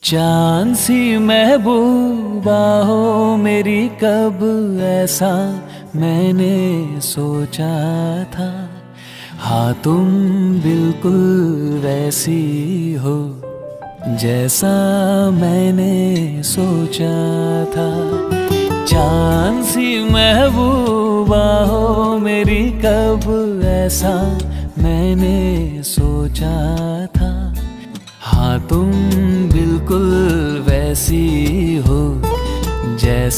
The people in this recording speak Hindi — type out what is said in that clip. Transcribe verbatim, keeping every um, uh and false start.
चांद सी महबूबा हो मेरी, कब ऐसा मैंने सोचा था। हाँ तुम बिल्कुल वैसी हो जैसा मैंने सोचा था। चांद सी महबूबा हो मेरी, कब ऐसा मैंने सोचा था।